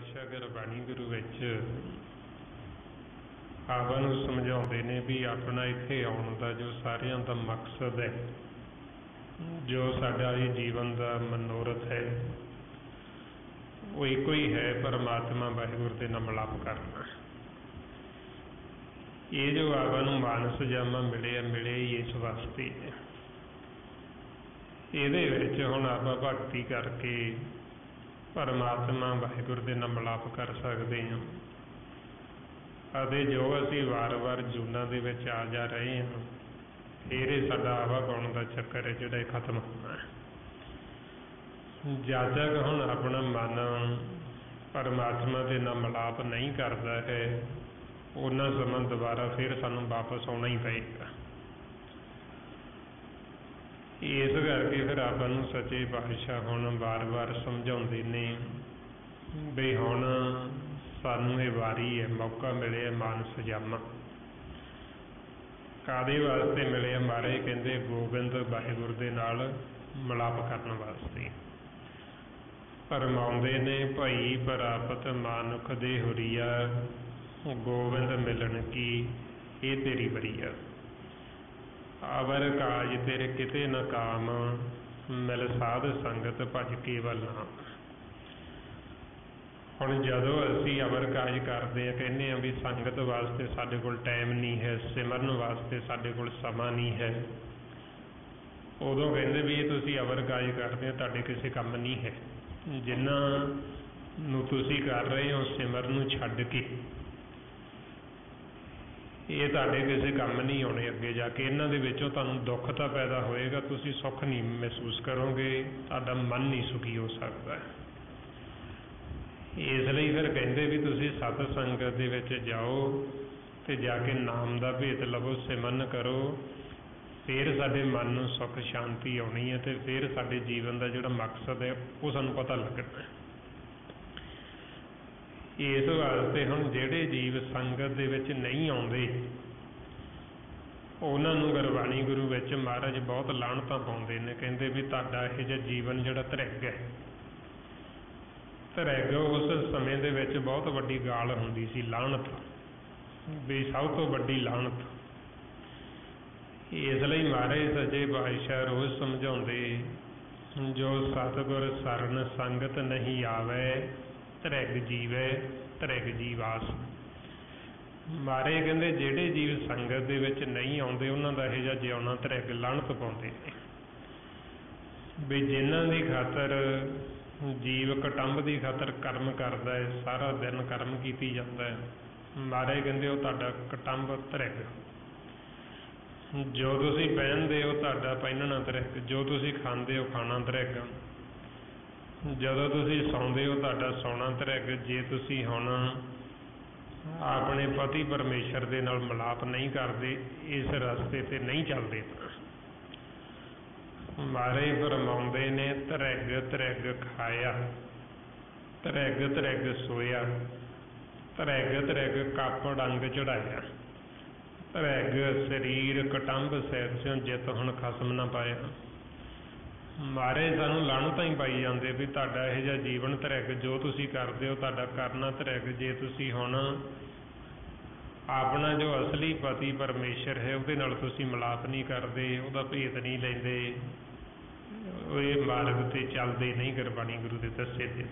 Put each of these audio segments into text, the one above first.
पातशाह गुरबाणी गुरु विच आपां नूं समझाउंदे ने भी अपना इत्थे आउण दा जो सारियां दा मकसद है, जो साडा ये जीवन का मनोरथ है, वो एक ही है, परमात्मा वाहिगुरू दे नाल मिलाप करना। ये जो आपां नूं मानस जामा मिले ही इस वास्ते है। इहदे विच हुण आपां भगती करके परमात्मा वाहिगुरू दे नाल मिलाप कर सकते हैं। अते जो असी वार वार जूनां दे विच आ जा रहे हैं, फिर ये साडा आवागुण का चक्कर है जिहड़ा खत्म होना है। जद तक हुण अपना मन परमात्मा दे नाल मिलाप नहीं करता है, उन्ना सਮਾं दोबारा फिर सानूं वापस आउणा ही पएगा। इस करके फिर आपां नूं सच्चे पातशाह हुण बार बार समझाउंदे ने भी हुण सानूं ये वारी है, मौका मिले मानस जामा। कादे वास्ते मिले महाराज कहंदे गोबिंद वाहिगुरू दे नाल मिलाप करन वास्ते। फरमाउंदे ने भई प्रापत मानुख दे हुरिया, गोबिंद मिलन की ये तेरी वरिया। अवर काज तेरे किते न काम, मिल साध संगत भज केवल नाम। हुण जदों असी अवर काज करते हैं, कहने भी संगत वास्ते साडे कोल टाइम नहीं है, सिमरन वास्ते साडे कोल समा नहीं है, उदों कहंदे भी ये तुसीं अवर काज करते हैं, तुहाडे किसी काम नहीं है। जिन्हां नूं तुसीं कर रहे हो सिमरन नूं छड्ड के, ये तुहाडे किसी काम नहीं आने। अगे जाके इन्हां दे विचों तुहानूं दुख तां पैदा होएगा, तुसीं सुख नहीं महसूस करोगे, तुहाडा मन नहीं सुखी हो सकता। इसलिए फिर कहंदे भी तुसीं सत संगत दे विच जाओ ते जाके नाम दा भेत लवो, सिमरन करो, फिर साडे मन नूं सुख शांति आउणी है, ते फिर साडे जीवन का जिहड़ा मकसद है वो सानूं पता लगना है। इस वास्ते हुण जिहड़े जीव संगत दे विच नहीं आउंदे, उन्हां नूं गुरबाणी गुरु विच महाराज बहुत लाहणतां पाउंदे ने। कहंदे भी तुहाडा इहो जिहा जीवन जिहड़ा धरैग है, धरैग उस समय दे विच बहुत वड्डी गाल हुंदी सी, लाहणत, भी सब तो वड्डी लाहणत। इसलिए महाराज सच्चे पातशाह रोज़ समझाउंदे, जो सतगुर सरन संगत नहीं आवे, धरैग जीवै धरैग जीवास। महाराज कहंदे जिहड़े जीव संगत दे विच नहीं आउंदे, उन्हां दा इहो जिहा जिउणा धरैग लाहणत पाउंदे ने। भी जिन्हां दी खातर जीव कटंब की खातर कर्म करता है, सारा दिन कर्म कीती जाता है, महाराज कहंदे वो तुहाडा कटंब धरैग। जो तुसीं पहनदे हो तुहाडा पहनना धरैग, जो तुसीं खांदे हो खाना धरैग, जदों तुसीं सौंदे हो तुहाडा सौना धरैग। जे तुसीं हुण अपने पति परमेश्वर दे नाल मिलाप नहीं करते, इस रस्ते ते नहीं चलते, महाराज फरमाउंदे ने धरैग धरैग खाया, धरैग धरैग सोया, धरैग धरैग कापड़ अंग चढ़ाया, धरैग शरीर कटंब सैर स्यों जित हुण खसम ना पाया। महाराज सानूं लाहणतां ही पाई जांदे भी तुहाडा इहो जिहा जीवन धरैग, जो तुसीं करदे हो तुहाडा करना धरैग। जे तुसीं हुण अपना जो असली पति परमेश्वर है उहदे नाल तुसीं मिलाप नहीं करदे, उहदा भेत नहीं लैंदे, इह मार्ग ते चलदे नहीं गुरबाणी गुरु दे दस्से ते।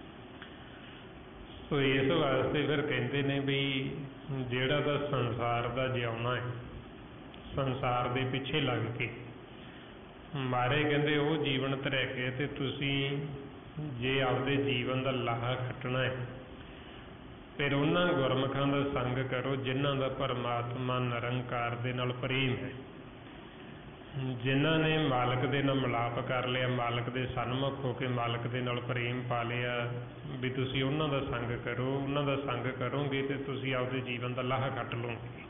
सो इस वास्ते फिर कहंदे ने भी जिहड़ा तां संसार दा जिउणा है, संसार दे पिछे लग के, महाराज कहंदे वो जीवन धरैग है। ते तुसीं जे आपदे जीवन का लाहा खट्टना है, फिर उन्हां गुरमुखां दा संग करो जिन्हां दा परमात्मा निरंकार दे नाल प्रेम है, जिन्हां ने मालक दे नाल मिलाप कर लिया, मालक दे सन्मुख होके मालक दे नाल प्रेम पा लिया। भी तुसीं उन्हां दा संग करो, उन्हां दा संग करोगे ते तुसीं आपदे जीवन का लाहा खट्ट लोगे।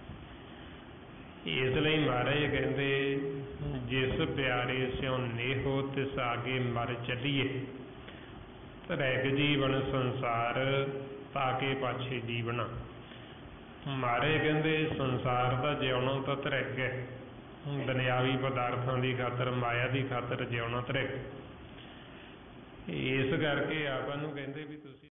इसलिए महाराज कहंदे जिस प्यारे स्यों नेहो तिस आगे मर चलिए, धरैग जीवन संसार ताके पाछे जीवना। महाराज कहंदे संसार का जिउणा तो धरैग है, दुनियावी पदार्थां की खातर माया की खातर जिउणा धरैग। इस करके आपां नूं कहंदे भी तुसीं